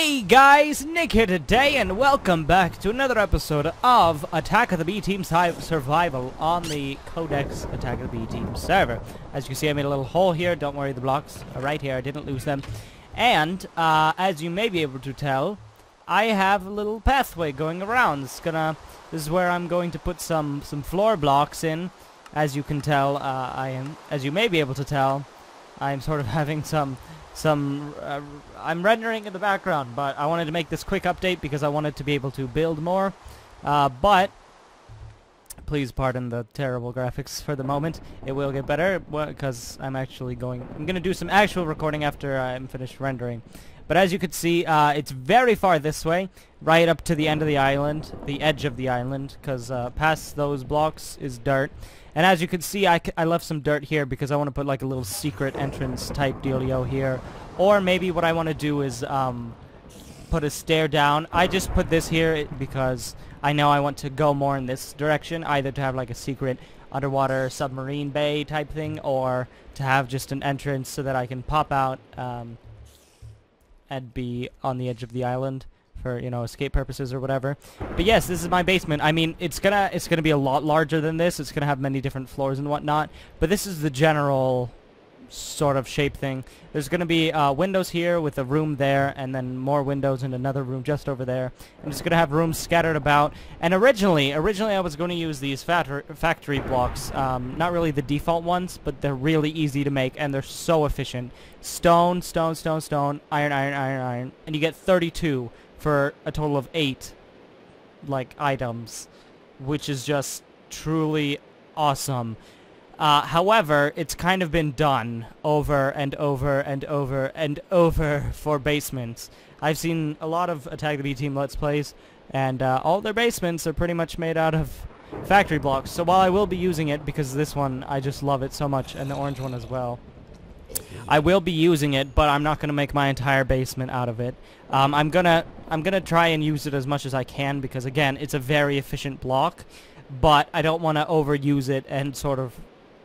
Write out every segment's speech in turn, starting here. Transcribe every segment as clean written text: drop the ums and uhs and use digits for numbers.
Hey guys, Nick here today, and welcome back to another episode of Attack of the B-Team Survival on the Codex Attack of the B-Team server. As you can see, I made a little hole here. Don't worry, the blocks are right here. I didn't lose them. And, as you may be able to tell, I have a little pathway going around. This is where I'm going to put some floor blocks in. As you can tell, as you may be able to tell, I'm sort of having I'm rendering in the background, but I wanted to make this quick update because I wanted to be able to build more. But please pardon the terrible graphics for the moment. It will get better because I'm gonna do some actual recording after I'm finished rendering. But as you can see, it's very far this way, right up to the end of the island, the edge of the island, because past those blocks is dirt. And as you can see, I left some dirt here because I want to put like a little secret entrance type dealio here. Or maybe what I want to do is put a stair down. I just put this here because I know I want to go more in this direction, either to have like a secret underwater submarine bay type thing, or to have just an entrance so that I can pop out and be on the edge of the island for, you know, escape purposes or whatever. But yes, this is my basement. I mean, it's gonna be a lot larger than this. It's gonna have many different floors and whatnot. But this is the general sort of shape thing. There's gonna be windows here with a room there, and then more windows in another room just over there. And it's gonna have rooms scattered about. And originally I was going to use these factory blocks. Not really the default ones, but they're really easy to make, and they're so efficient. Stone, stone, stone, stone, iron, iron, iron, iron, and you get 32 for a total of 8 like items, which is just truly awesome. However, it's kind of been done over and over and over and over for basements. I've seen a lot of Attack of the B-Team Let's Plays, and all their basements are pretty much made out of factory blocks. So while I will be using it, because this one, I just love it so much, and the orange one as well, I will be using it, but I'm not going to make my entire basement out of it. I'm gonna try and use it as much as I can, because again, it's a very efficient block, but I don't want to overuse it and sort of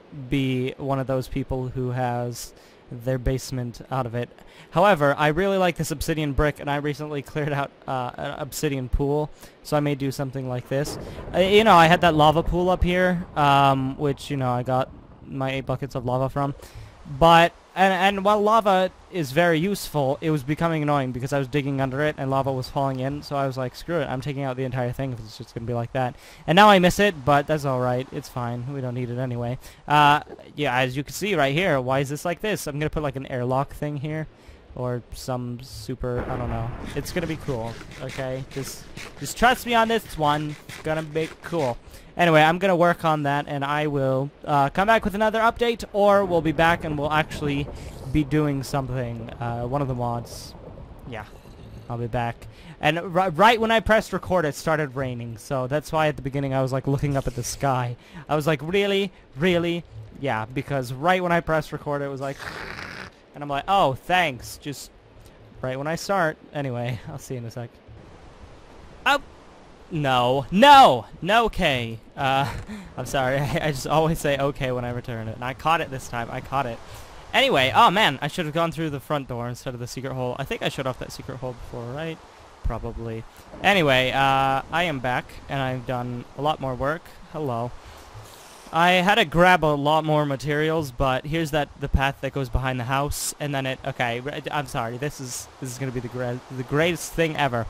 be one of those people who has their basement out of it. However, I really like this obsidian brick, and I recently cleared out an obsidian pool, so I may do something like this. You know, I had that lava pool up here, which, you know, I got my 8 buckets of lava from. But, and while lava is very useful, it was becoming annoying because I was digging under it and lava was falling in, so I was like, screw it, I'm taking out the entire thing if it's just going to be like that. And now I miss it, but that's alright, it's fine, we don't need it anyway. Yeah, as you can see right here, why is this like this? I'm going to put like an airlock thing here, or some super, I don't know. It's going to be cool, okay? Just trust me on this one, it's going to be cool. Anyway, I'm going to work on that, and I will come back with another update, or we'll be back and we'll actually be doing something. One of the mods. Yeah, I'll be back. And right when I pressed record, it started raining, so that's why at the beginning I was like looking up at the sky. I was like, really? Really? Yeah, because right when I pressed record, it was like... And I'm like, oh, thanks. Just right when I start. Anyway, I'll see you in a sec. Oh! No, okay. I'm sorry, I just always say okay when I return it, and I caught it this time, I caught it. Anyway, oh man, I should have gone through the front door instead of the secret hole. I think I shut off that secret hole before, right? Probably. Anyway, I am back, and I've done a lot more work. Hello. I had to grab a lot more materials, but here's the path that goes behind the house, and then okay, I'm sorry, this is gonna be the greatest thing ever.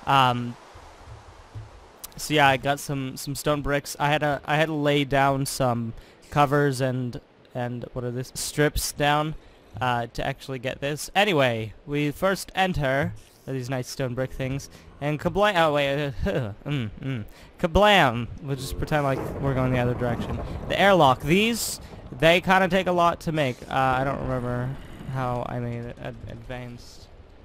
So yeah, I got some stone bricks. I had to lay down some covers and what are this, strips down to actually get this. Anyway, we first enter these nice stone brick things, and kablam! Oh wait, kablam! We'll just pretend like we're going the other direction. The airlock. These, they kind of take a lot to make. I don't remember how I made it. Advanced.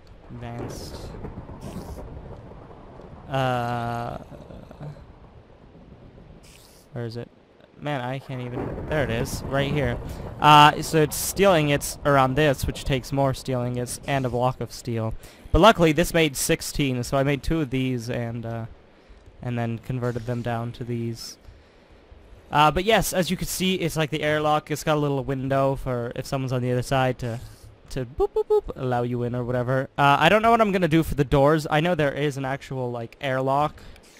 Where is it? Man, I can't even... There it is, right here. So it's steel ingots around this, which takes more steel ingots and a block of steel. But luckily, this made 16, so I made 2 of these and then converted them down to these. But yes, as you can see, it's like the airlock. It's got a little window for if someone's on the other side to to boop boop boop allow you in or whatever. I don't know what I'm gonna do for the doors. I know there is an actual like airlock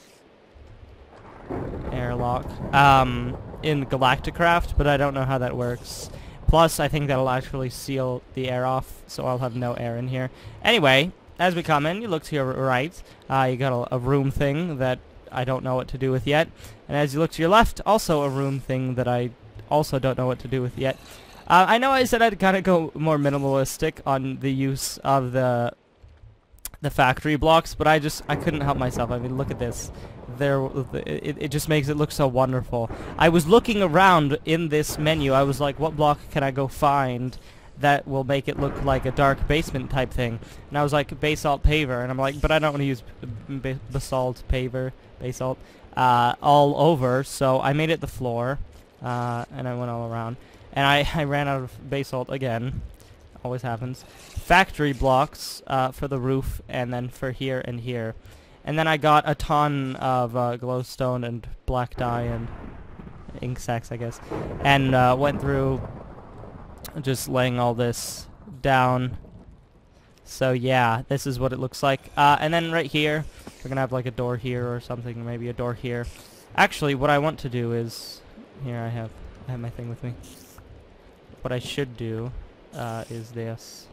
in Galacticraft, but I don't know how that works. Plus, I think that'll actually seal the air off, so I'll have no air in here. Anyway, as we come in, you look to your right. You got a room thing that I don't know what to do with yet. And as you look to your left, also a room thing that I also don't know what to do with yet. I know I said I'd kind of go more minimalistic on the use of the factory blocks, but I couldn't help myself. I mean, look at this. It just makes it look so wonderful. I was looking around in this menu. I was like, what block can I go find that will make it look like a dark basement type thing? And I was like, basalt paver, and I'm like, but I don't want to use basalt paver, basalt, all over, so I made it the floor, and I went all around. And I ran out of basalt again. Always happens. Factory blocks for the roof, and then for here and here. And then I got a ton of glowstone and black dye and ink sacks, I guess. And went through just laying all this down. So yeah, this is what it looks like. And then right here, we're going to have like a door here or something, maybe a door here. Actually, what I want to do is... Here, I have my thing with me. What I should do is this.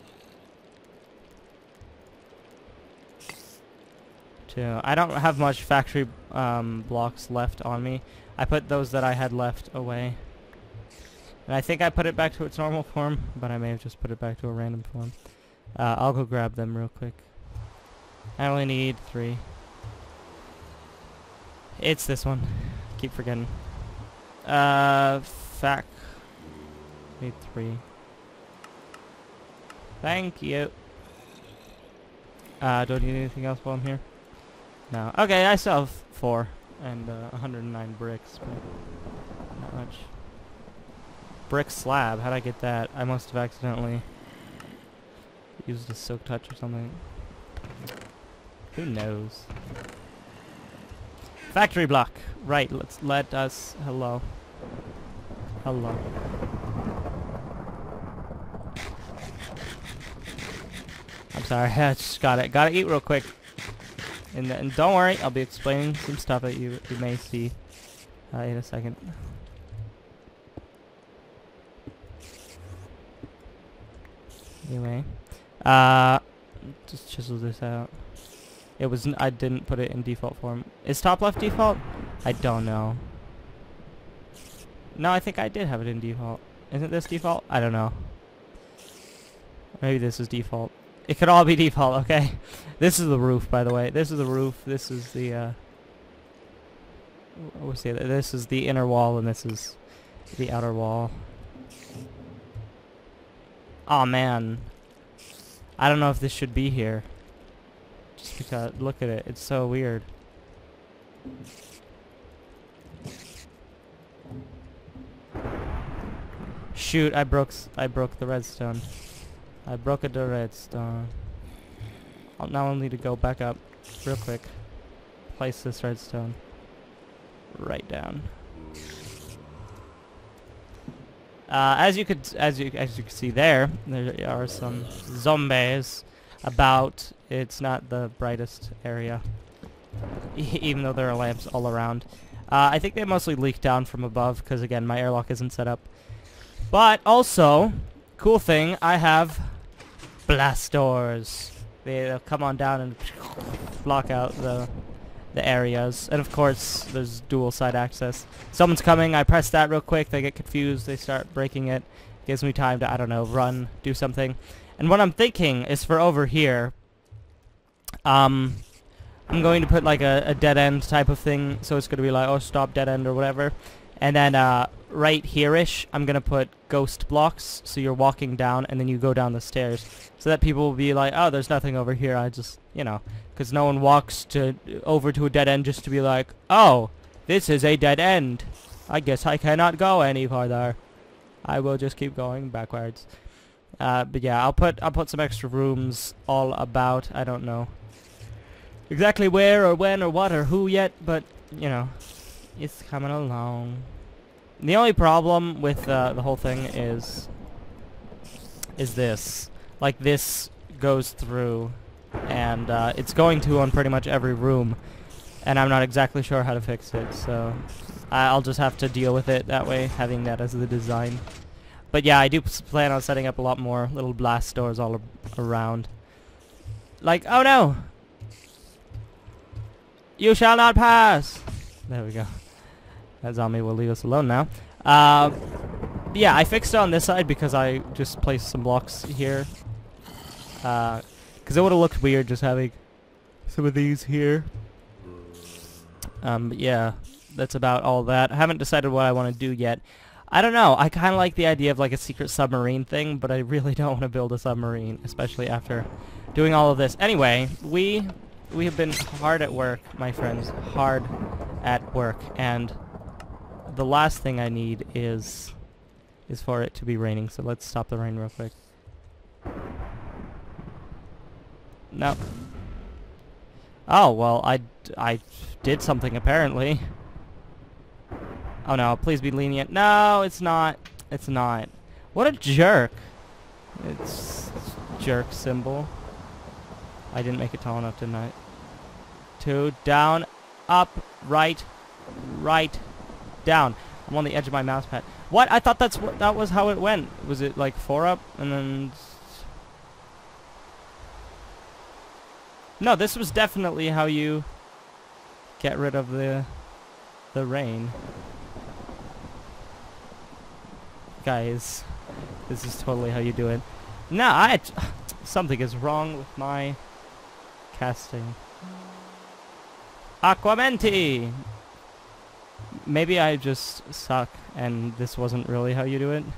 I don't have much factory blocks left on me. I put those that I had left away. And I think I put it back to its normal form, but I may have just put it back to a random form. I'll go grab them real quick. I only need 3. It's this one. Keep forgetting. Need 3. Thank you. Do I need anything else while I'm here? No. Okay, I still have 4 and 109 bricks, but not much. Brick slab. How'd I get that? I must have accidentally used a silk touch or something. Who knows? Factory block. Right. Let us. Hello. Hello. I'm sorry. I just gotta eat real quick. And don't worry, I'll be explaining some stuff that you may see in a second. Anyway, just chisel this out. I didn't put it in default form. Is top left default? I don't know. No, I think I did have it in default. Isn't this default? I don't know. Maybe this is default. It could all be default, okay? This is the roof, by the way. This is the roof. This is the, what's the other? This is the inner wall, and this is the outer wall. Aw, man. I don't know if this should be here. Just because, look at it. It's so weird. Shoot, I broke the redstone. I broke the redstone. I'll now need to go back up real quick. Place this redstone right down. As you can see there are some zombies about. It's not the brightest area, even though there are lamps all around. I think they mostly leak down from above because, again, my airlock isn't set up. But also, cool thing, I have blast doors. They'll come on down and block out the areas. And of course, there's dual side access. Someone's coming, I press that real quick, they get confused, they start breaking it. Gives me time to, I don't know, run, do something. And what I'm thinking is for over here, I'm going to put like a dead end type of thing, so it's going to be like, oh, stop dead end or whatever. And then right here-ish, I'm going to put ghost blocks, so you're walking down and then you go down the stairs. So that people will be like, oh, there's nothing over here, I just, you know, because no one walks over to a dead end just to be like, oh, this is a dead end. I guess I cannot go any farther. I will just keep going backwards. But yeah, I'll put some extra rooms all about. I don't know exactly where or when or what or who yet, but you know, it's coming along. The only problem with the whole thing is is this. Like, this goes through, and it's going to on pretty much every room, and I'm not exactly sure how to fix it, so I'll just have to deal with it that way, having that as the design. But yeah, I do plan on setting up a lot more little blast doors all around. Like, oh no! You shall not pass! There we go. That zombie will leave us alone now. Yeah, I fixed it on this side because I just placed some blocks here. Because it would have looked weird just having some of these here. But yeah, that's about all that. I haven't decided what I want to do yet. I don't know. I kind of like the idea of like a secret submarine thing, but I really don't want to build a submarine, especially after doing all of this. Anyway, we have been hard at work, my friends. Hard at work, and the last thing I need is for it to be raining. So let's stop the rain real quick. No. Oh, well, I did something apparently. Oh no, please be lenient. No, it's not. It's not. What a jerk. It's jerk symbol. I didn't make it tall enough, didn't I? 2, down, up, right, down. I'm on the edge of my mouse pad. What? I thought that was how it went. Was it like 4 up and then... No, this was definitely how you get rid of the rain. Guys, this is totally how you do it. Nah, something is wrong with my casting. Aquamenti! Maybe I just suck and this wasn't really how you do it.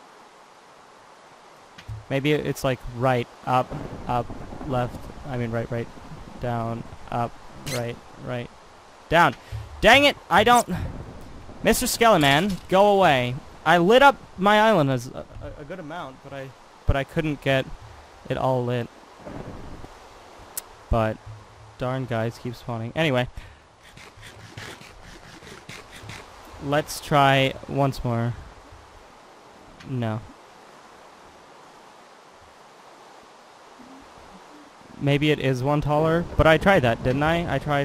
Maybe it's like right, up, left, I mean right, down, up, right, down. Dang it! I don't... Mr. Skeleman, go away. I lit up my island as a good amount, but I couldn't get it all lit. But darn guys keep spawning. Anyway, let's try once more. No. Maybe it is one taller, but I tried that, didn't I? I tried.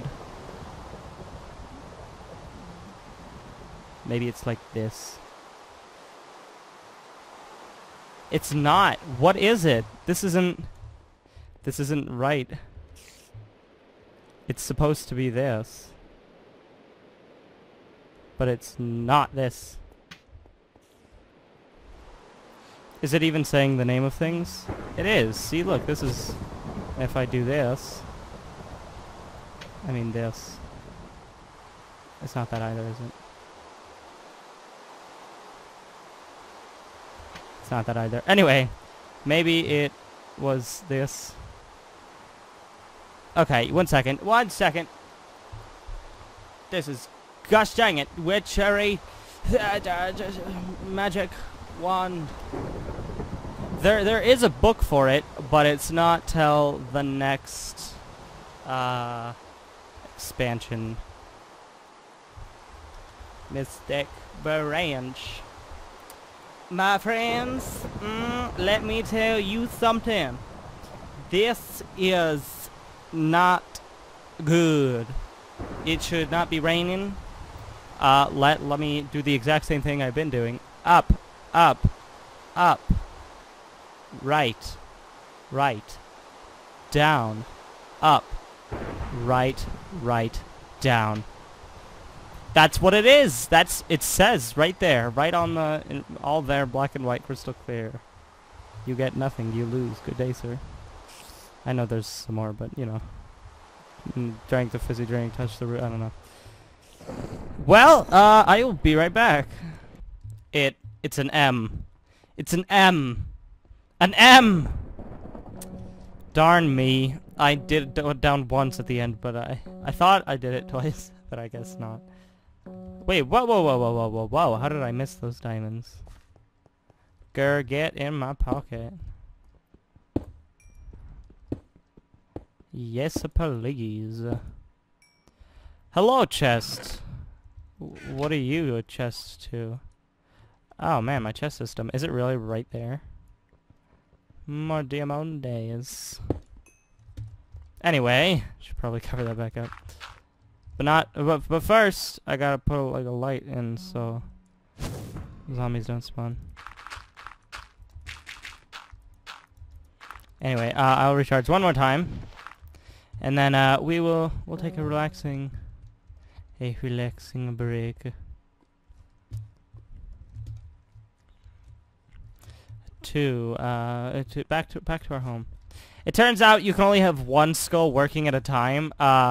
Maybe it's like this. It's not. What is it? This isn't right. It's supposed to be this. But it's not this. Is it even saying the name of things? It is. See, look, this is... If I do this... I mean this. It's not that either, is it? It's not that either. Anyway, maybe it was this. Okay, 1 second. 1 second. This is... Gosh dang it. Witchery. Magic wand. There is a book for it, but it's not till the next expansion. Mystic Branch. My friends, let me tell you something. This is not good. It should not be raining. Let me do the exact same thing I've been doing. Up, up, up. Right, down, up, right, down. That's what it is. It says right there, right on the, all there, black and white, crystal clear. You get nothing, you lose. Good day, sir. I know there's some more, but you know, drank the fizzy drink, touched the root. I don't know. Well, I'll be right back. It's an M. It's an M. An M! Darn me. I did it down once at the end, but I thought I did it twice, but I guess not. Wait, whoa. How did I miss those diamonds? Grr, get in my pocket. Yes, please. Hello, chest. What are you a chest to? Oh man, my chest system. Is it really right there? More diamondes. Anyway, should probably cover that back up. But first, I gotta put like a light in so zombies don't spawn. Anyway, I'll recharge one more time, and then we'll take a relaxing break. Back to our home. It turns out you can only have one skull working at a time.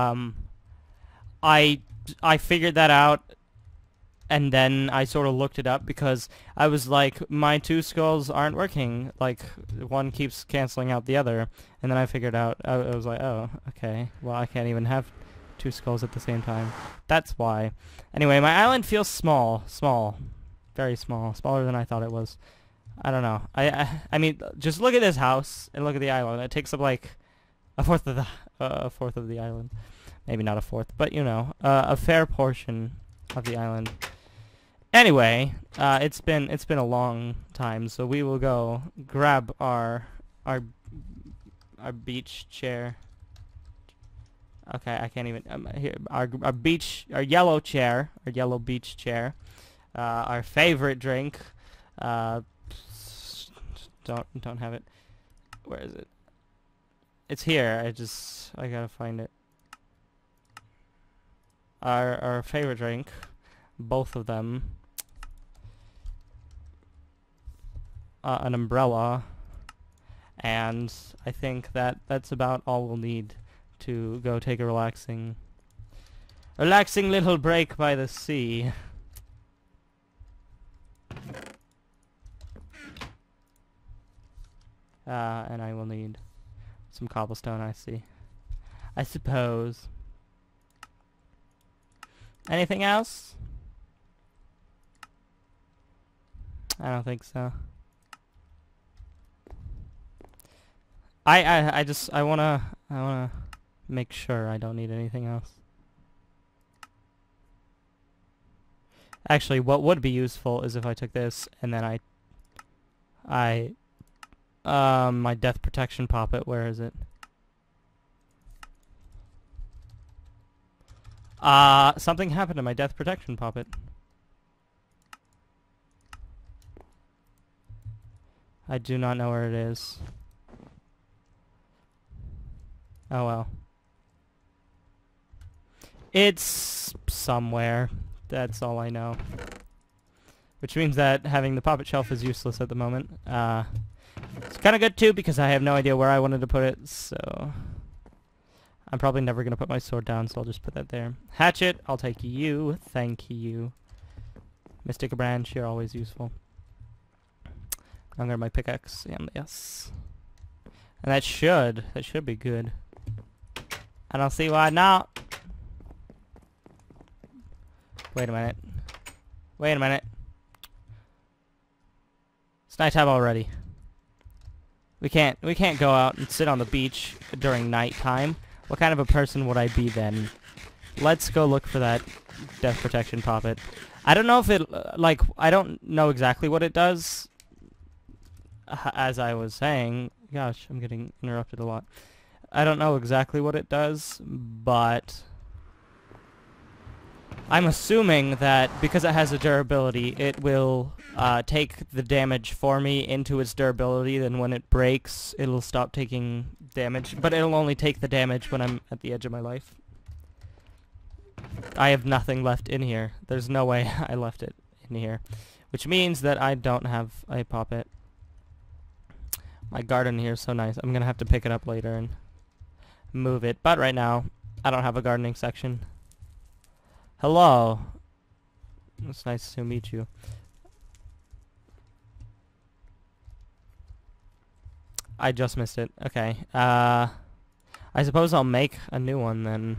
I figured that out, and then I sort of looked it up because I was like, my two skulls aren't working. Like, one keeps canceling out the other, and then I figured out, I was like, oh, okay, well, I can't even have two skulls at the same time. That's why. Anyway, my island feels small, very small, smaller than I thought it was. I don't know. I mean, just look at this house and look at the island. It takes up like a fourth of the island. Maybe not a fourth, but you know, a fair portion of the island. Anyway, it's been a long time, so we will go grab our beach chair. Okay, I can't even. Here, our yellow chair, our yellow beach chair, our favorite drink. Don't have it. Where is it? It's here. I gotta find it. Our favorite drink, both of them. An umbrella, and I think that's about all we'll need to go take a relaxing little break by the sea. And I will need some cobblestone, I suppose. Anything else? I don't think so. I wanna make sure I don't need anything else. Actually, what would be useful is if I took this and then my death protection poppet, where is it? Something happened to my death protection poppet. I do not know where it is. Oh well. It's somewhere. That's all I know. Which means that having the poppet shelf is useless at the moment. It's kind of good too because I have no idea where I wanted to put it, so I'm probably never going to put my sword down, so I'll just put that there. Hatchet, I'll take you. Thank you. Mystic branch, you're always useful. I'm going to my pickaxe, and yes. And that should be good. I don't see why not. Wait a minute. It's nighttime already. We can't go out and sit on the beach during nighttime. What kind of a person would I be then? Let's go look for that death protection poppet. I don't know if it, I don't know exactly what it does. As I was saying, gosh, I'm getting interrupted a lot. I don't know exactly what it does, but I'm assuming that because it has a durability, it will take the damage for me into its durability, then when it breaks, it'll stop taking damage, but it'll only take the damage when I'm at the edge of my life. I have nothing left in here. There's no way I left it in here, which means that I don't have a poppet. My garden here is so nice. I'm gonna have to pick it up later and move it, but right now, I don't have a gardening section. Hello. It's nice to meet you. I just missed it. Okay. I suppose I'll make a new one then.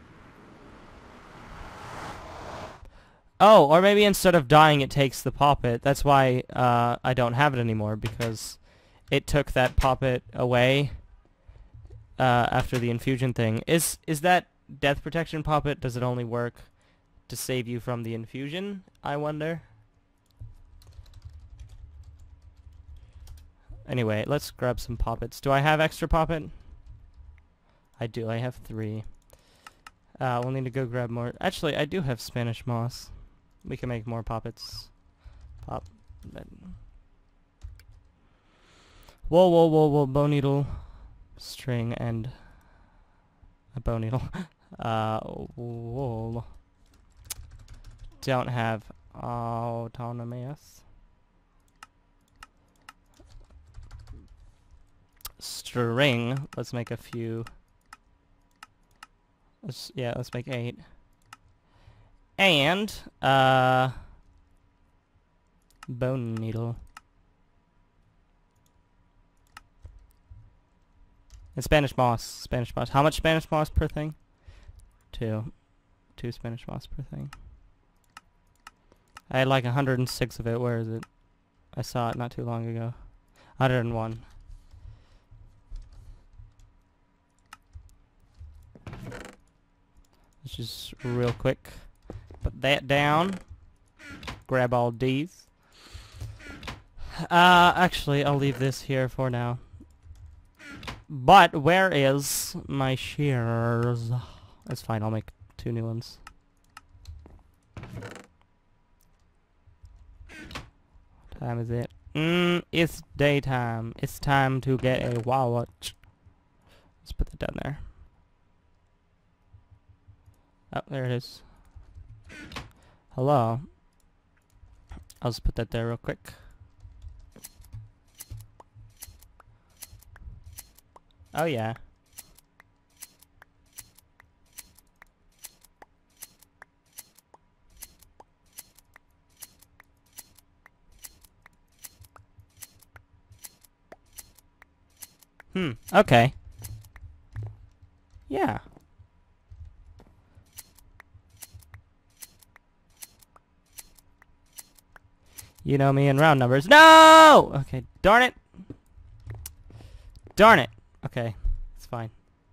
Oh, or maybe instead of dying it takes the poppet. That's why I don't have it anymore, because it took that poppet away after the infusion thing. Is that death protection poppet, does it only work to save you from the infusion, I wonder? Anyway, let's grab some poppets. Do I have extra poppet? I do. I have 3. We'll need to go grab more. Actually, I do have Spanish moss. We can make more poppets. Pop. Wool, wool, wool, wool, bone needle, string, and a bone needle. Wool. Don't have autonomous. String. Let's make a few. Let's make 8. And bone needle. And Spanish moss. Spanish moss. How much Spanish moss per thing? 2. 2 Spanish moss per thing. I had like 106 of it. Where is it? I saw it not too long ago. 101. Let's just real quick put that down. Grab all these. Actually, I'll leave this here for now. But where is my shears? That's fine. I'll make 2 new ones. What time is it? It's daytime. It's time to get a watch. Let's put that down there. Oh, there it is. Hello. I'll just put that there real quick. Oh yeah. Okay. Yeah. You know me in round numbers. No! Okay, darn it. Darn it. Okay, it's fine.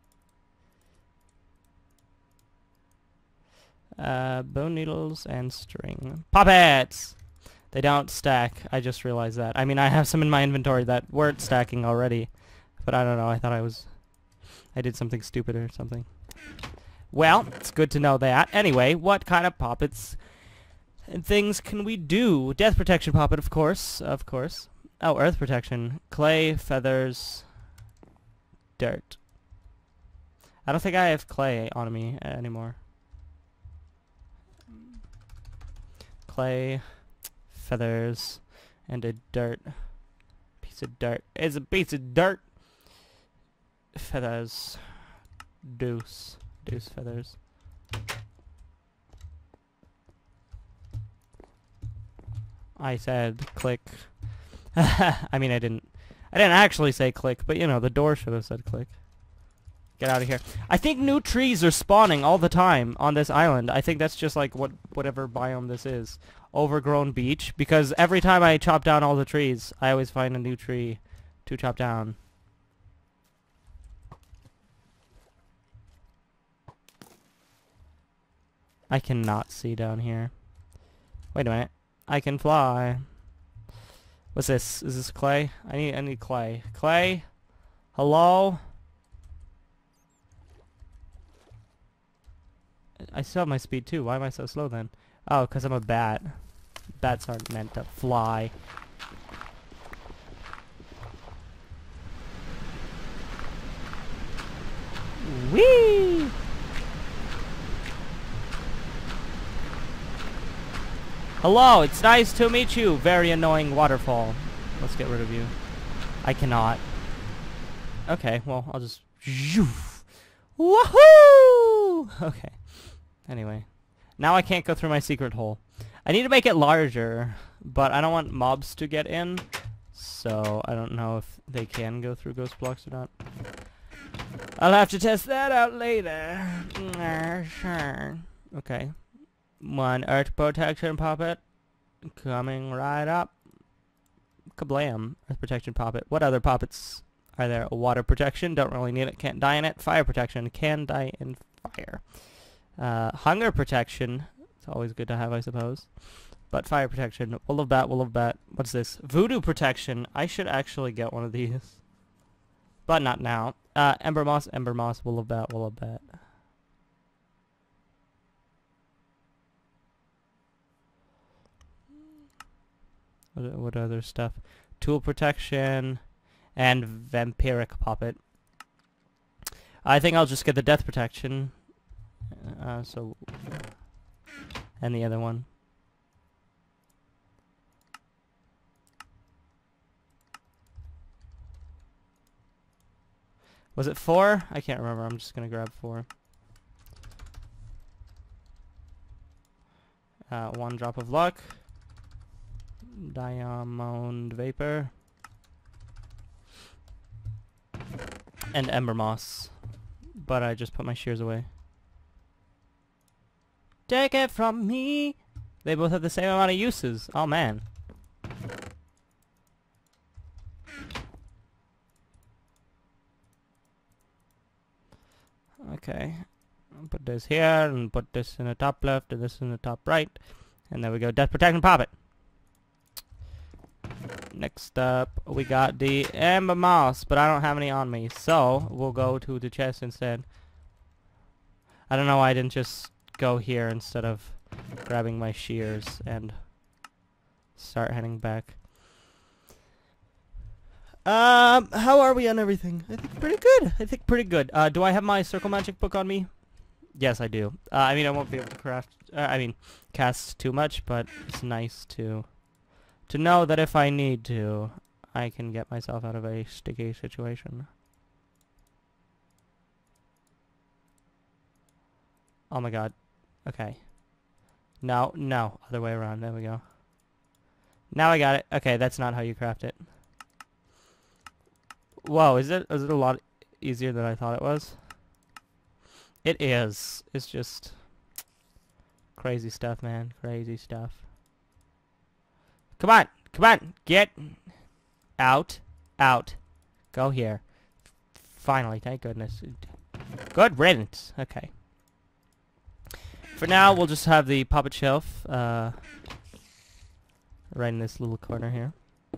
Bone needles and string. Poppets! They don't stack. I just realized that. I mean, I have some in my inventory that weren't stacking already. But I don't know. I thought I did something stupid or something. Well, it's good to know that. Anyway, what kind of poppets and things can we do? Death protection poppet, of course. Of course. Oh, earth protection. Clay, feathers, dirt. I don't think I have clay on me anymore. Clay, feathers, and a dirt. Piece of dirt. It's a piece of dirt. Feathers. Deuce. Deuce feathers. I said click. I mean, I didn't actually say click, but you know, the door should have said click. Get out of here. I think new trees are spawning all the time on this island. I think that's just like whatever biome this is. Overgrown beach, because every time I chop down all the trees, I always find a new tree to chop down. I cannot see down here. Wait a minute. I can fly. What's this? Is this clay? I need clay. Clay? Hello? I still have my speed too. Why am I so slow then? Oh, because I'm a bat. Bats aren't meant to fly. Whee! Hello, it's nice to meet you. Very annoying waterfall. Let's get rid of you. I cannot. Okay, well, I'll just... Woohoo! Okay. Anyway. Now I can't go through my secret hole. I need to make it larger, but I don't want mobs to get in, so I don't know if they can go through ghost blocks or not. I'll have to test that out later. Sure. Okay. 1 earth protection poppet. Coming right up. Kablam. Earth protection poppet. What other poppets are there? Water protection. Don't really need it. Can't die in it. Fire protection. Can die in fire. Hunger protection. It's always good to have, I suppose. But fire protection, will of bat, will of bat. What's this? Voodoo protection. I should actually get one of these. But not now. Ember moss, will of bat, will of bat. What other stuff? Tool protection and vampiric poppet. I think I'll just get the death protection. And the other one. Was it 4? I can't remember. I'm just gonna grab 4. 1 drop of luck. Diamond vapor. And ember moss. But I just put my shears away. Take it from me! They both have the same amount of uses. Oh man. Okay. I'll put this here and put this in the top left and this in the top right. And there we go. Death protection pop it. Next up, we got the ember moss, but I don't have any on me, so we'll go to the chest instead. I don't know why I didn't just go here instead of grabbing my shears and start heading back. How are we on everything? I think pretty good. Do I have my circle magic book on me? Yes, I do. I mean, I won't be able to cast too much, but it's nice to know that if I need to, I can get myself out of a sticky situation. Oh my god. Okay. No, other way around. There we go. Now I got it. Okay, that's not how you craft it. Whoa, is it a lot easier than I thought it was? It is. It's just crazy stuff, man. Crazy stuff. Come on, get out. Go here. Finally, thank goodness. Good riddance. Okay. For now, we'll just have the puppet shelf right in this little corner here.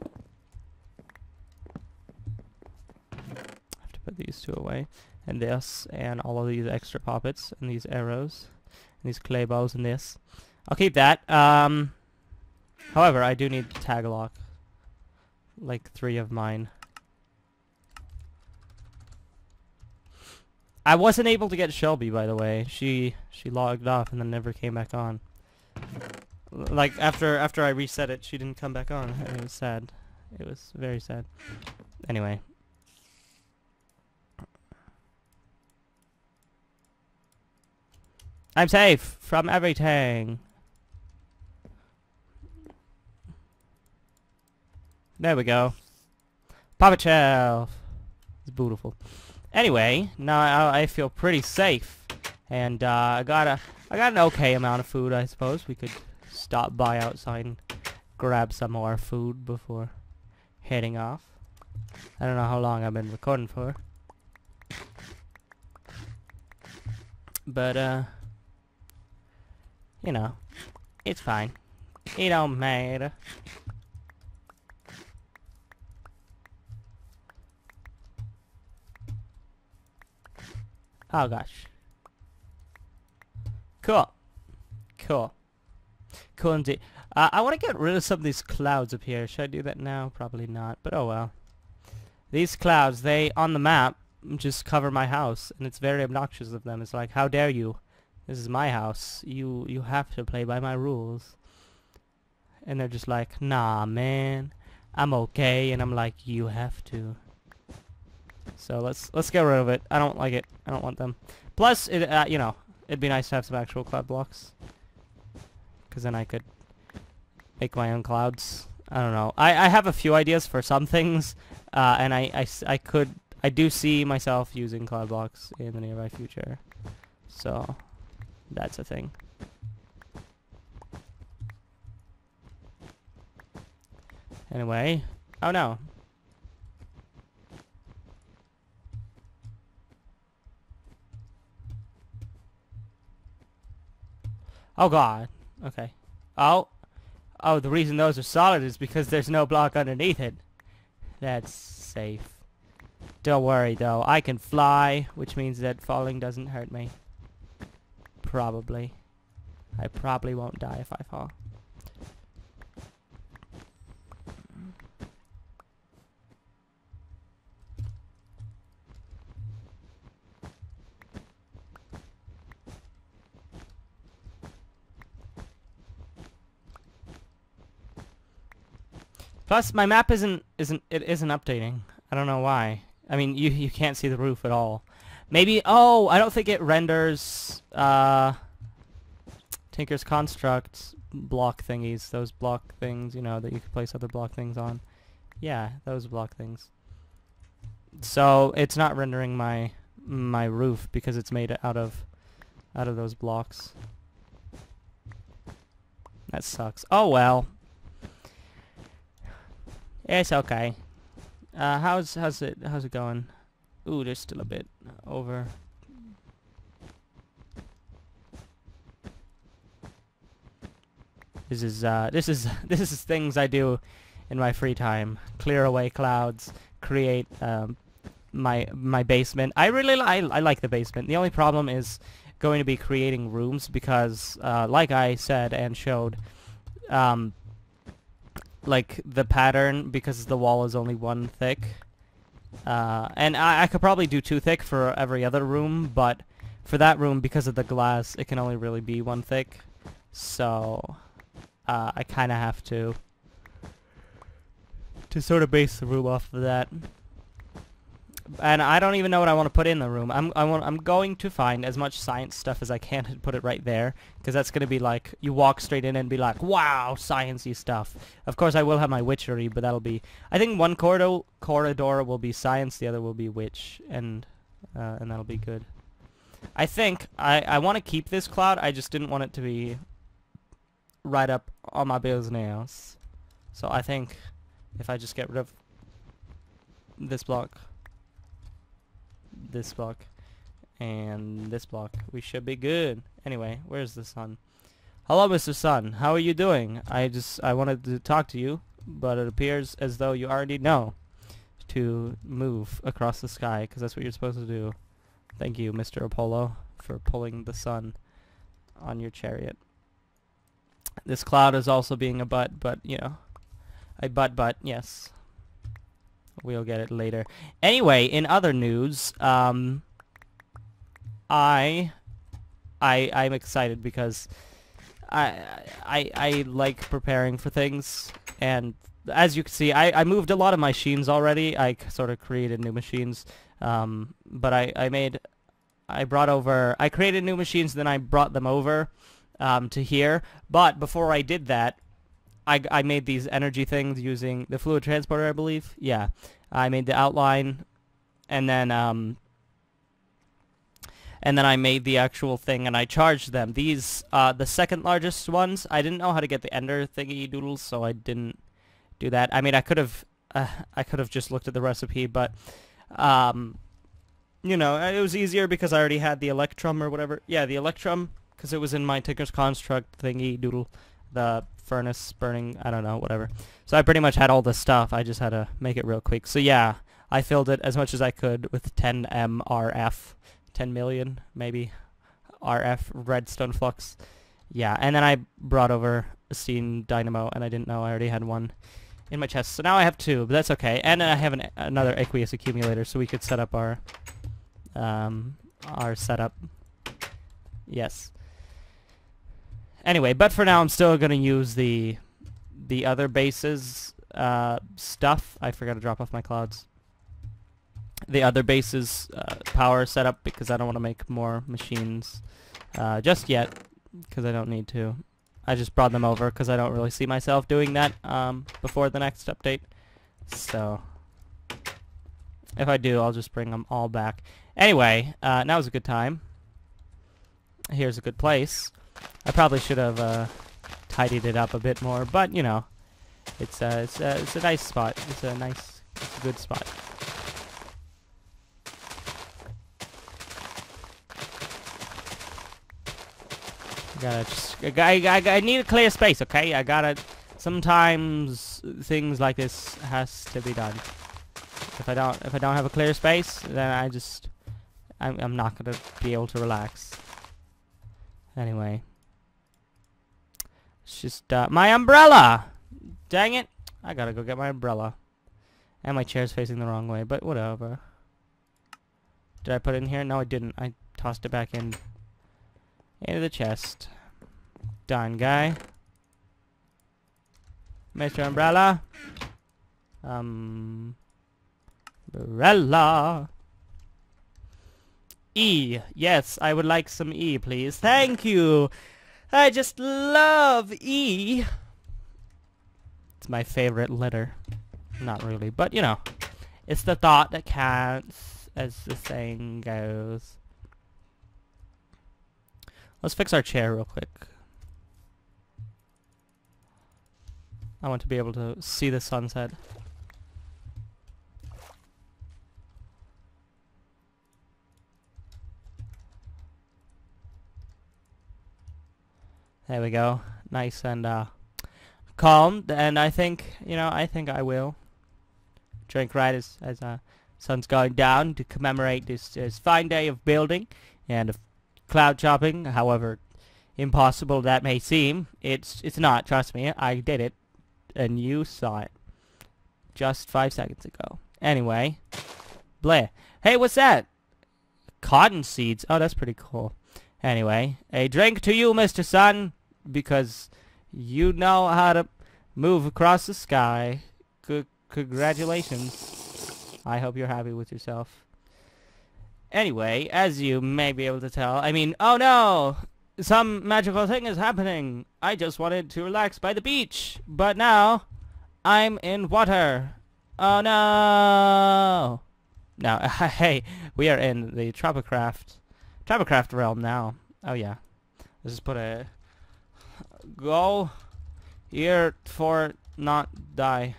Have to put these 2 away. And this, and all of these extra poppets, and these arrows, and these clay balls, and this. I'll keep that. However, I do need tag lock. Like 3 of mine. I wasn't able to get Shelby, by the way. She logged off and then never came back on. Like after I reset it, she didn't come back on. It was sad. It was very sad. Anyway. I'm safe from everything. There we go. Puppet shelf. It's beautiful. Anyway, now I feel pretty safe, and I got an okay amount of food. I suppose we could stop by outside and grab some more food before heading off. I don't know how long I've been recording for, but you know, it's fine. It don't matter. Oh gosh. Cool indeed. I want to get rid of some of these clouds up here. Should I do that now? Probably not, but oh well. These clouds, they on the map just cover my house, and it's very obnoxious of them. It's like, how dare you? This is my house. You have to play by my rules. And they're just like, nah man, I'm okay. And I'm like, you have to. So let's get rid of it. I don't like it. I don't want them. Plus, it you know, it'd be nice to have some actual cloud blocks, because then I could make my own clouds. I don't know. I have a few ideas for some things, and I do see myself using cloud blocks in the nearby future. So that's a thing. Anyway, oh no. Oh god. Okay. Oh. Oh, the reason those are solid is because there's no block underneath it. That's safe. Don't worry though, I can fly, which means that falling doesn't hurt me. Probably. I probably won't die if I fall. Plus, my map isn't updating. I don't know why. I mean, you can't see the roof at all. Maybe, oh, I don't think it renders Tinker's Construct block thingies. Those block things, you know, that you can place other block things on. Yeah, those block things. So it's not rendering my roof because it's made out of those blocks. That sucks. Oh well. It's okay. How's it going? Ooh, there's still a bit over. This is things I do in my free time. Clear away clouds, create my basement. I like the basement. The only problem is going to be creating rooms because like I said and showed, like the pattern, because the wall is only 1 thick, and I could probably do 2 thick for every other room, but for that room, because of the glass, it can only really be 1 thick, so I kind of have to sort of base the room off of that. And I don't even know what I want to put in the room. I'm going to find as much science stuff as I can and put it right there, because that's going to be like, you walk straight in and be like, wow, sciencey stuff. Of course, I will have my witchery, but that'll be, I think one corridor will be science, the other will be witch, and that'll be good. I think I want to keep this cloud. I just didn't want it to be right up on my business. So I think if I just get rid of this block, and this block, we should be good. Anyway, where's the sun? Hello, Mr. Sun. How are you doing? I wanted to talk to you, but it appears as though you already know to move across the sky, because that's what you're supposed to do. Thank you, Mr. Apollo, for pulling the sun on your chariot. This cloud is also being a butt, but, you know, a butt, yes. We'll get it later. Anyway, in other news, I'm excited because I like preparing for things, and as you can see, I moved a lot of machines already. I sort of created new machines, but I created new machines, then I brought them over to here. But before I did that, I made these energy things using the fluid transporter, I believe. Yeah, I made the outline, and then I made the actual thing, and I charged them. These, the second largest ones, I didn't know how to get the ender thingy doodles, so I didn't do that. I mean, I could have just looked at the recipe, but you know, it was easier because I already had the electrum or whatever. Yeah, the electrum, because it was in my Tinker's Construct thingy doodle, the furnace burning, I don't know, whatever. So I pretty much had all the stuff. I just had to make it real quick. So yeah, I filled it as much as I could with 10 RF, 10 million maybe RF redstone flux. Yeah, and then I brought over a steam dynamo, and I didn't know I already had one in my chest. So now I have 2, but that's okay. And I have another aqueous accumulator, so we could set up our setup. Yes. Anyway, but for now I'm still going to use the other bases stuff. I forgot to drop off my clouds. The other bases power setup, because I don't want to make more machines just yet, because I don't need to. I just brought them over because I don't really see myself doing that before the next update. So if I do, I'll just bring them all back. Anyway, now's a good time. Here's a good place. I probably should have tidied it up a bit more, but you know, it's a nice spot. It's a good spot. I need a clear space, okay? I gotta sometimes things like this has to be done. If I don't have a clear space, then I'm not gonna be able to relax. Anyway, it's just my umbrella. Dang it! I gotta go get my umbrella. And my chair's facing the wrong way, but whatever. Did I put it in here? No, I didn't. I tossed it back into the chest. Done, guy. Mr. Umbrella. Umbrella. E. Yes, I would like some E, please. Thank you. I just love E. It's my favorite letter. Not really, but you know, it's the thought that counts, as the saying goes. Let's fix our chair real quick. I want to be able to see the sunset. There we go. Nice and calm. And I think, you know, I think I will drink right as sun's going down to commemorate this fine day of building and of cloud chopping. However impossible that may seem, it's not. Trust me, I did it, and you saw it just 5 seconds ago. Anyway, bleh. Hey, what's that? Cotton seeds. Oh, that's pretty cool. Anyway, a drink to you, Mr. Sun, because you know how to move across the sky. Congratulations. I hope you're happy with yourself. Anyway, as you may be able to tell, I mean, oh no! Some magical thing is happening. I just wanted to relax by the beach, but now I'm in water. Oh no! Now, hey, we are in the Tropicraft realm now. Oh yeah. Let's just put a go here for not die.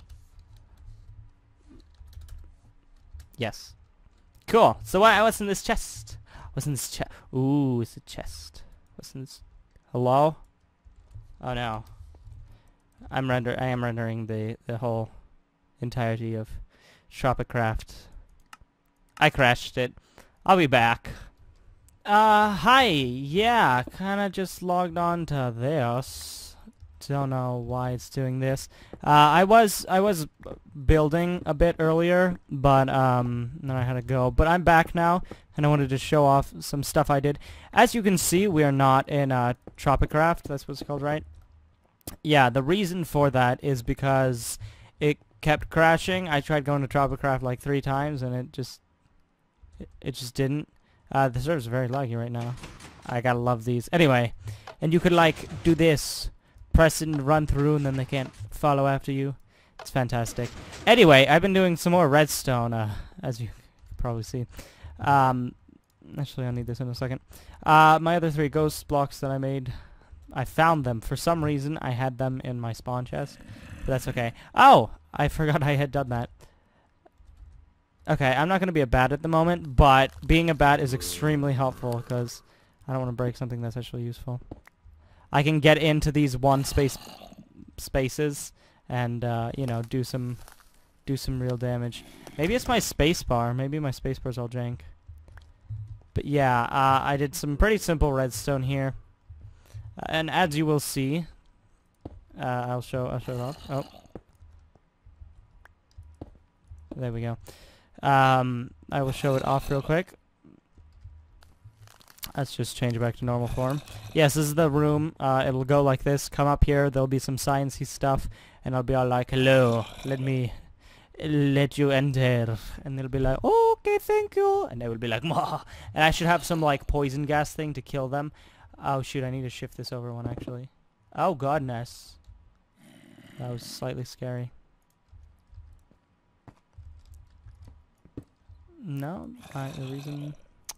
Yes. Cool. So what's in this chest? What's in this chest? Ooh, it's a chest. What's in this? Hello? Oh no. I am rendering the whole entirety of Tropicraft. I crashed it. I'll be back. Hi. Yeah, kinda just logged on to this. Don't know why it's doing this. I was building a bit earlier, but then I had to go. But I'm back now, and I wanted to show off some stuff I did. As you can see, we are not in Tropicraft. That's what it's called, right? Yeah, the reason for that is because it kept crashing. I tried going to Tropicraft like 3 times, and it just didn't. The server's very laggy right now. I gotta love these. Anyway, and you could like do this. Press and run through, and then they can't follow after you. It's fantastic. Anyway, I've been doing some more redstone, as you probably see. Actually, I'll need this in a second. My other 3 ghost blocks that I made, I found them. For some reason, I had them in my spawn chest, but that's okay. Oh! I forgot I had done that. Okay, I'm not going to be a bat at the moment, but being a bat is extremely helpful, because I don't want to break something that's actually useful. I can get into these spaces and you know, do some real damage. Maybe it's my spacebar. Maybe my spacebar's all jank. But yeah, I did some pretty simple redstone here, and as you will see, I'll show it off. Oh, there we go. I will show it off real quick. Let's just change it back to normal form. Yes, this is the room. It'll go like this. Come up here. There'll be some sciencey stuff, and I'll be all like, "Hello, let you enter." And they'll be like, "Oh, okay, thank you." And they will be like, "Mwah." And I should have some like poison gas thing to kill them. Oh shoot, I need to shift this over one actually. Oh godness, that was slightly scary. No, the reason.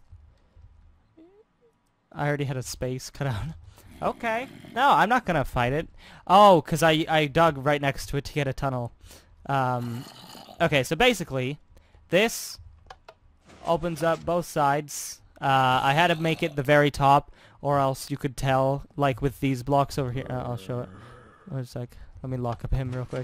I already had a space cut out. Okay. No, I'm not gonna fight it. Oh, because I dug right next to it to get a tunnel. Okay, so basically, this opens up both sides. I had to make it the very top, or else you could tell, like with these blocks over here. I'll show it. Wait a sec. Let me lock up him real quick.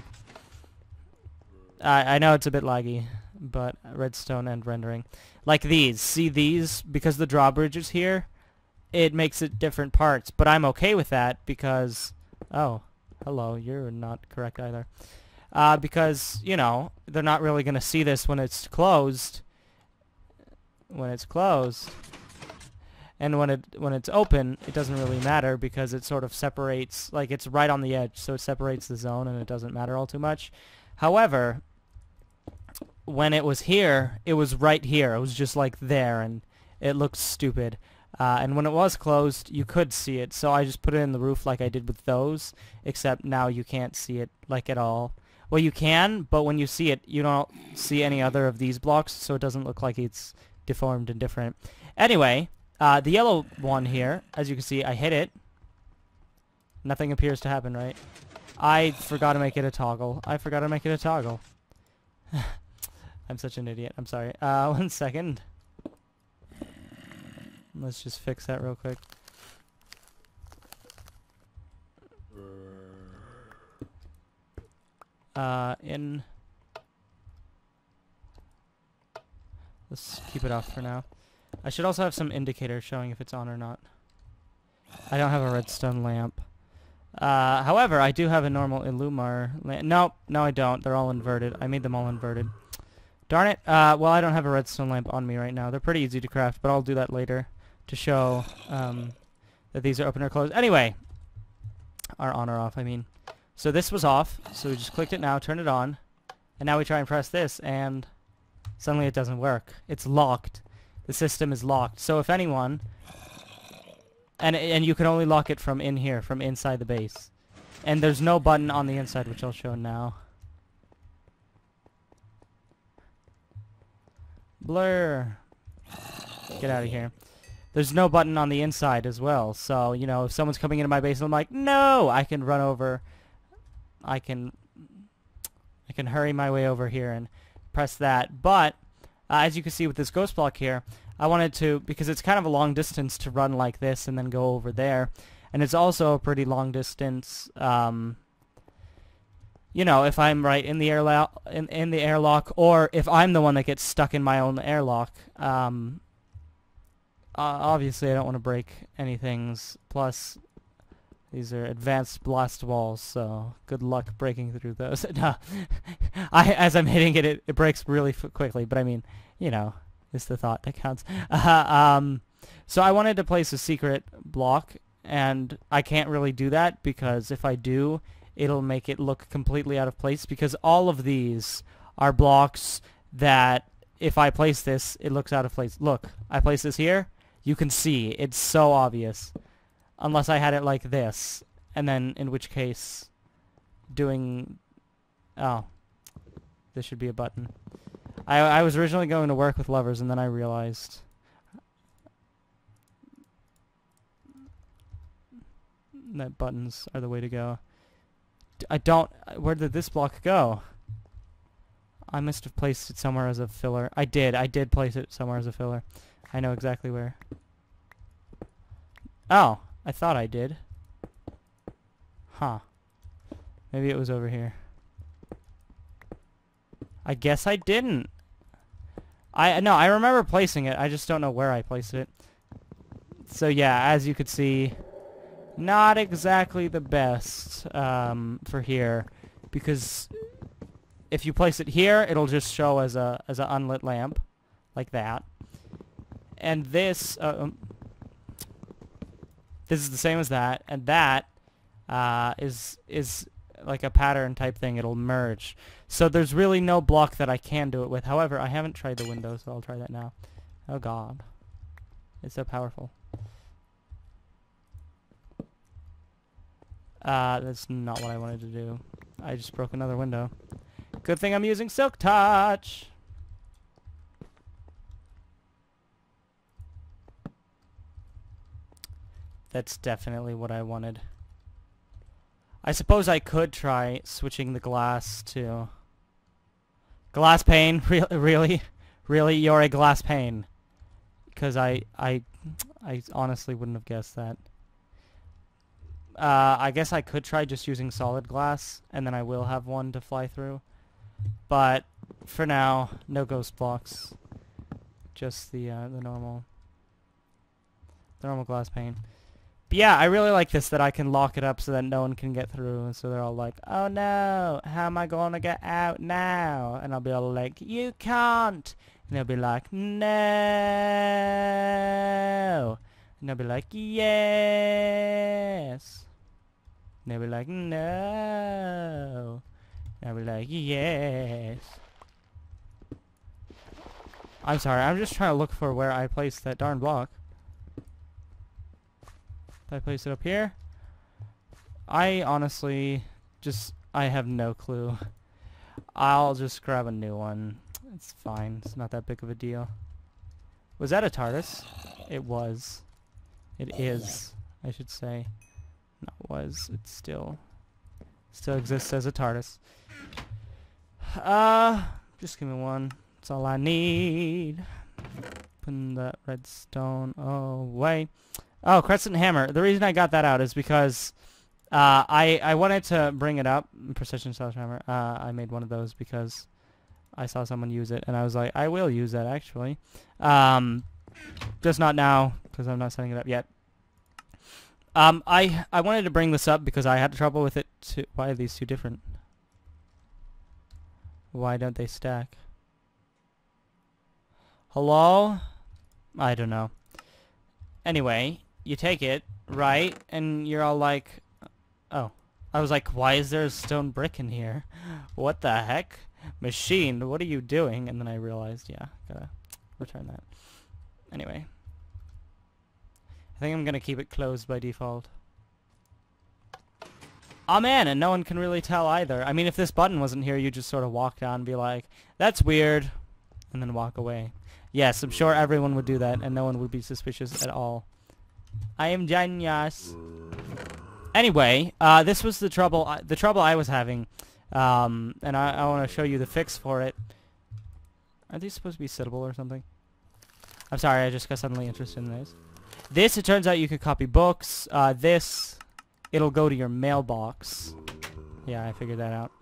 I know it's a bit laggy, but redstone and rendering. Like these. See these? Because the drawbridge is here, it makes it different parts. But I'm okay with that because... Oh, hello. You're not correct either. Because, you know, they're not really going to see this when it's closed. When it's closed. And when it's open, it doesn't really matter because it sort of separates, like it's right on the edge, so it separates the zone and it doesn't matter all too much. However, when it was here, it was right here. It was just like there, and it looked stupid. And when it was closed, you could see it, so I just put it in the roof like I did with those, except now you can't see it, like, at all. Well, you can, but when you see it, you don't see any other of these blocks, so it doesn't look like it's deformed and different. Anyway... the yellow one here, as you can see, I hit it. Nothing appears to happen, right? I forgot to make it a toggle. I'm such an idiot. I'm sorry. 1 second. Let's just fix that real quick. Let's keep it off for now. I should also have some indicators showing if it's on or not. I don't have a redstone lamp. However, I do have a normal Illumar lamp. No, I don't. They're all inverted. I made them all inverted. Darn it. Well, I don't have a redstone lamp on me right now. They're pretty easy to craft, but I'll do that later to show that these are open or closed. Anyway, are on or off, I mean. So this was off, so we just clicked it now, turned it on, and now we try and press this, and suddenly it doesn't work. It's locked. The system is locked. So if anyone, and you can only lock it from in here, from inside the base. And there's no button on the inside, which I'll show now. Blur. Get out of here. There's no button on the inside as well. So, you know, if someone's coming into my base and I'm like, no, I can run over. I can hurry my way over here and press that. But as you can see with this ghost block here, I wanted to, because it's kind of a long distance to run like this and then go over there, and it's also a pretty long distance, you know, if I'm right in the in the airlock, or if I'm the one that gets stuck in my own airlock. Obviously I don't want to break anything's, plus these are advanced blast walls, so good luck breaking through those. No, as I'm hitting it, it breaks really quickly, but I mean, you know, it's the thought that counts. So I wanted to place a secret block, and I can't really do that, because if I do, it'll make it look completely out of place, because all of these are blocks that, if I place this, it looks out of place. Look, I place this here, you can see, it's so obvious. Unless I had it like this, and then in which case doing... Oh, this should be a button. I was originally going to work with levers, and then I realized that buttons are the way to go. I don't... Where did this block go? I must have placed it somewhere as a filler. I did place it somewhere as a filler. I know exactly where. Oh, I thought I did. Huh. Maybe it was over here. I guess I didn't. No, I remember placing it. I just don't know where I placed it. So yeah, as you could see, not exactly the best for here, because if you place it here, it'll just show as an unlit lamp, like that. And this is the same as that, and that is like a pattern type thing. It'll merge. So there's really no block that I can do it with. However, I haven't tried the window, so I'll try that now. Oh god. It's so powerful. That's not what I wanted to do. I just broke another window. Good thing I'm using Silk Touch! That's definitely what I wanted. I suppose I could try switching the glass to... Glass pane? Really? Really? You're a glass pane? Because I honestly wouldn't have guessed that. I guess I could try just using solid glass, and then I will have one to fly through. But for now, no ghost blocks. Just the normal glass pane. But yeah, I really like this, that I can lock it up so that no one can get through. And so they're all like, oh no, how am I going to get out now? And I'll be all like, you can't. And they'll be like, no. And they'll be like, yes. And they'll be like, no. And I'll be like, yes. I'm sorry, I'm just trying to look for where I placed that darn block. Did I place it up here? I honestly I have no clue. I'll just grab a new one. It's fine. It's not that big of a deal. Was that a TARDIS? It was. It is, I should say. Not was. It still exists as a TARDIS. Just give me one. That's all I need. Putting that redstone away. Oh, Crescent Hammer. The reason I got that out is because I wanted to bring it up. Precision Sledgehammer. I made one of those because I saw someone use it, and I was like, I will use that actually. Just not now because I'm not setting it up yet. I wanted to bring this up because I had trouble with it too. Why are these two different? Why don't they stack? Hello? I don't know. Anyway, you take it, right? And you're all like, oh. I was like, why is there a stone brick in here? What the heck? Machine, what are you doing? And then I realized, yeah, gotta return that. Anyway. I think I'm gonna keep it closed by default. Oh man, and no one can really tell either. I mean, if this button wasn't here, you just sort of walk down and be like, that's weird, and then walk away. Yes, I'm sure everyone would do that, and no one would be suspicious at all. I am genius. Anyway, this was the trouble I was having, and I want to show you the fix for it. Are these supposed to be sittable or something? I'm sorry, I just got suddenly interested in this. This, it turns out you could copy books. This, it'll go to your mailbox. Yeah, I figured that out.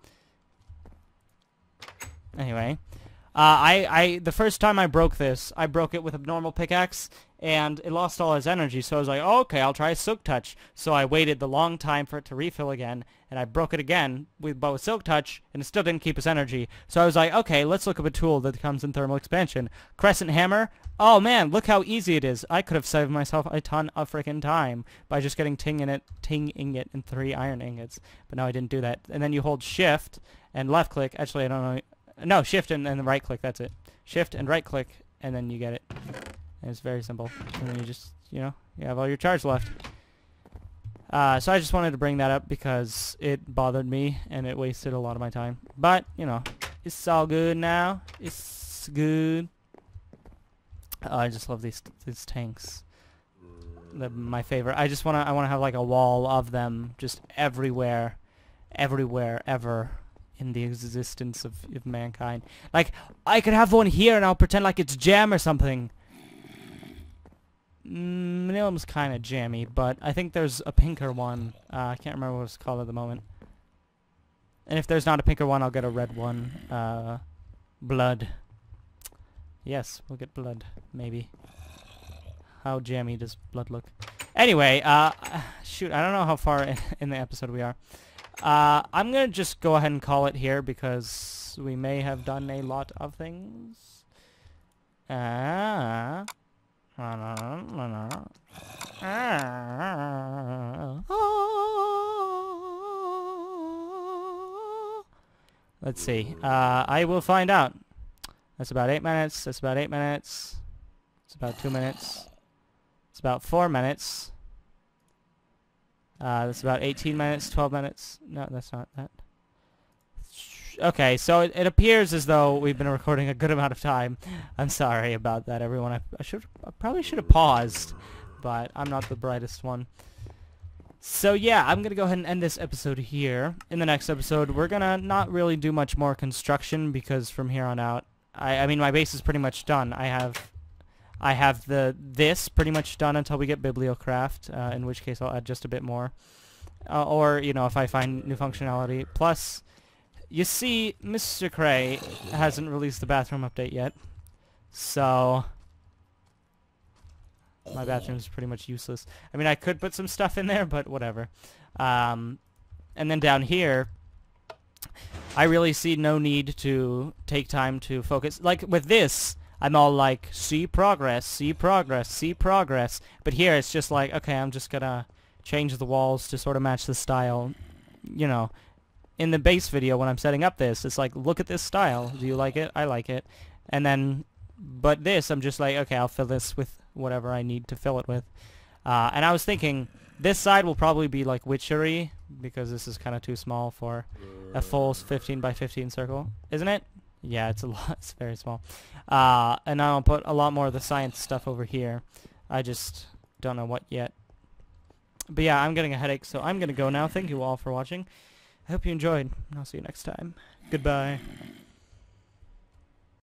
Anyway, the first time I broke this, I broke it with a normal pickaxe, and it lost all its energy, so I was like, oh, okay, I'll try Silk Touch. So I waited the long time for it to refill again, and I broke it again with Silk Touch, and it still didn't keep its energy. So I was like, okay, let's look up a tool that comes in thermal expansion. Crescent Hammer. Oh man, look how easy it is. I could have saved myself a ton of freaking time by just getting ting ingot and 3 iron ingots. But no, I didn't do that. And then you hold shift and left click. Actually, I don't know. No, shift and then right click, that's it. Shift and right click, and then you get it. And it's very simple. And then you just, you have all your charge left. So I just wanted to bring that up because it bothered me and it wasted a lot of my time. But, it's all good now. It's good. I just love these tanks. They're my favorite. I wanna have like a wall of them just everywhere ever in the existence of mankind. Like, I could have one here and I'll pretend like it's jam or something. Millim's kind of jammy, but I think there's a pinker one. I can't remember what it's called at the moment. And if there's not a pinker one, I'll get a red one. Blood. Yes, we'll get blood, maybe. How jammy does blood look? Anyway, shoot, I don't know how far in the episode we are. I'm gonna just go ahead and call it here because we may have done a lot of things. Let's see. I will find out. That's about 8 minutes. That's about 8 minutes. It's about 2 minutes. It's about 4 minutes. That's about 18 minutes, 12 minute. No, that's not that. Okay, so it appears as though we've been recording a good amount of time. I'm sorry about that, everyone. I probably should have paused, but I'm not the brightest one. So yeah, I'm gonna go ahead and end this episode here. In the next episode, we're gonna not really do much more construction because from here on out, I mean, my base is pretty much done. I have this pretty much done until we get Bibliocraft, in which case I'll add just a bit more. or, you know, if I find new functionality. Plus, you see, Mr. Cray hasn't released the bathroom update yet, so my bathroom's pretty much useless. I mean, I could put some stuff in there, but whatever. And then down here, I really see no need to take time to focus. Like, with this, I'm all like, see progress, see progress, see progress. But here, it's just like, okay, I'm just gonna change the walls to sort of match the style, you know. In the base video, when I'm setting up this, it's like, look at this style. Do you like it? I like it. And then, but this, I'm just like, okay, I'll fill this with whatever I need to fill it with. And I was thinking, this side will probably be like witchery, because this is kind of too small for a full 15 by 15 circle. Isn't it? Yeah, it's a lot. It's very small. And I'll put a lot more of the science stuff over here. I just don't know what yet. But yeah, I'm getting a headache, so I'm going to go now. Thank you all for watching. I hope you enjoyed, and I'll see you next time. Goodbye.